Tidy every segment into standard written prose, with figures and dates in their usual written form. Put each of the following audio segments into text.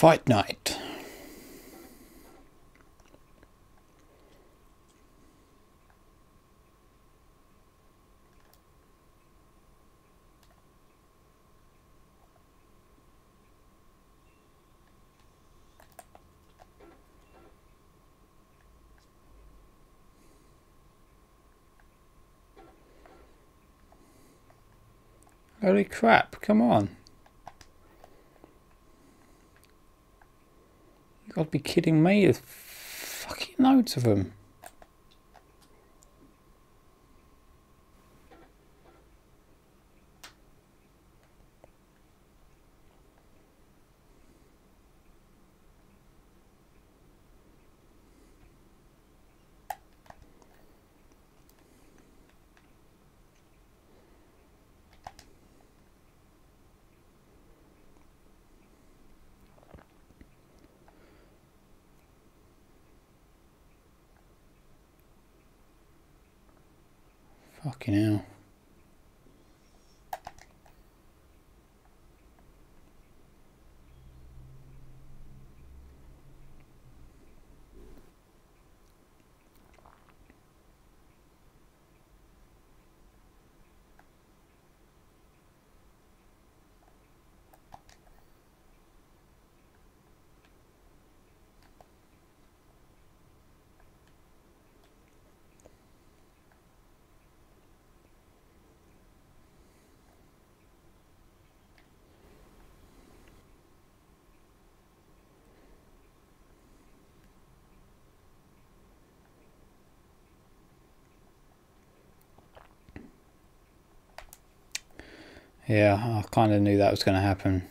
Fight night. Holy crap, come on. You gotta be kidding me, there's fucking loads of them. Fucking hell. Yeah, I kind of knew that was going to happen.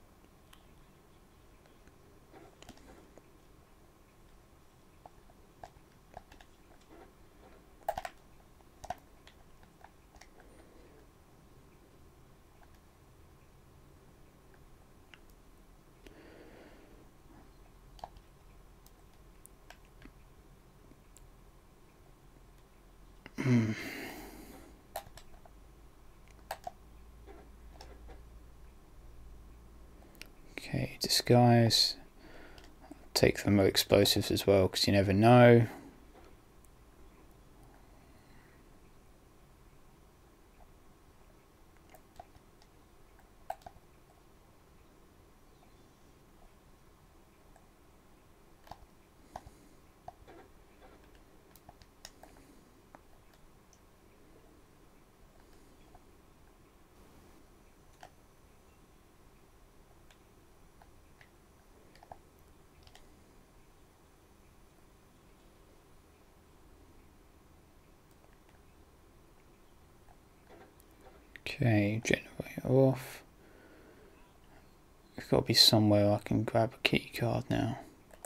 Okay, disguise. Take the more explosives as well, because you never know. Okay, generator off. There's got to be somewhere I can grab a key card now.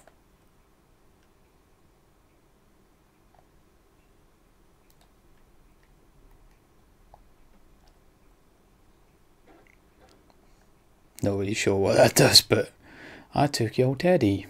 Not really sure what that does, but I took your teddy.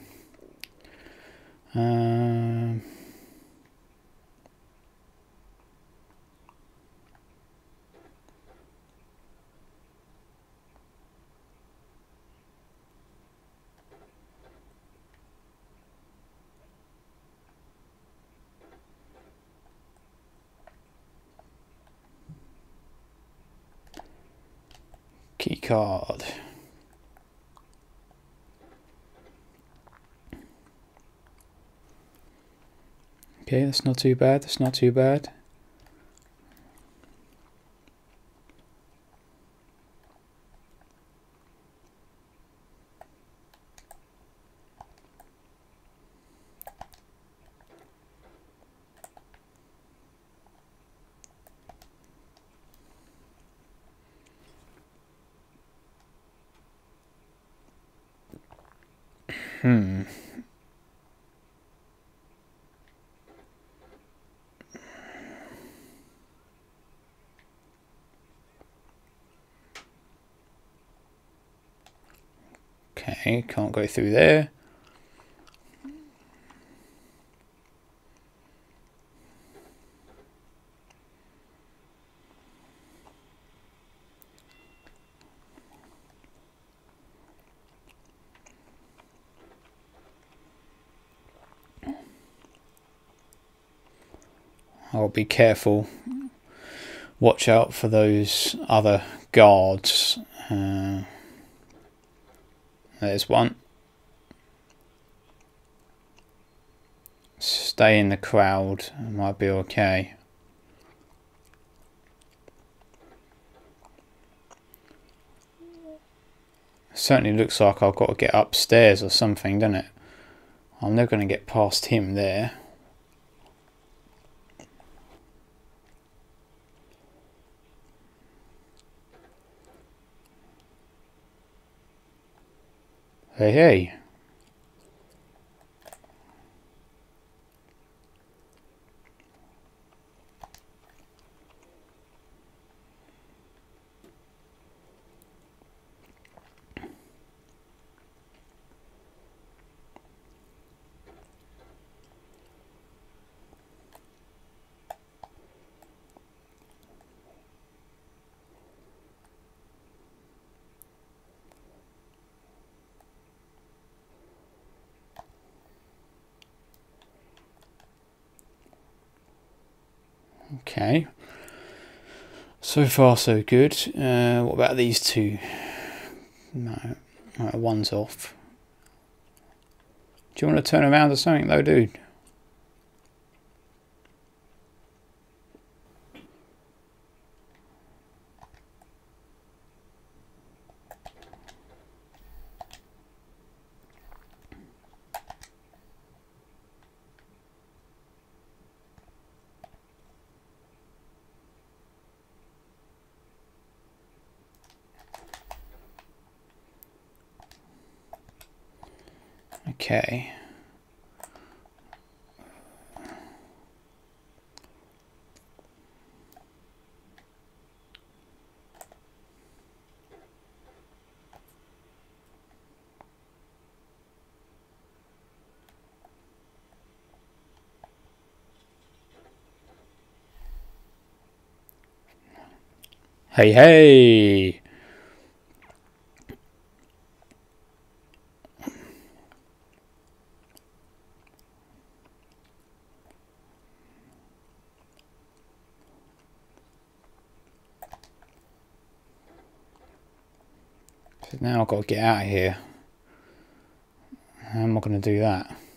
Key card. Okay, that's not too bad, that's not too bad. Okay, can't go through there. I'll be careful. Watch out for those other guards. There's one. Stay in the crowd. It might be okay. Certainly looks like I've got to get upstairs or something, doesn't it? I'm never going to get past him there. Hey, hey. Okay. So far so good. What about these two? No. Right, one's off. Do you want to turn around or something though, dude? Okay. Hey, hey! So now I've got to get out of here. How am I going to do that?